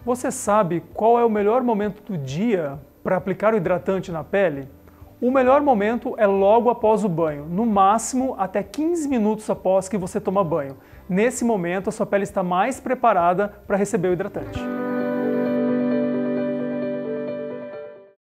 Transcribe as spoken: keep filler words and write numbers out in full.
Você sabe qual é o melhor momento do dia para aplicar o hidratante na pele? O melhor momento é logo após o banho, no máximo até quinze minutos após que você toma banho. Nesse momento, a sua pele está mais preparada para receber o hidratante.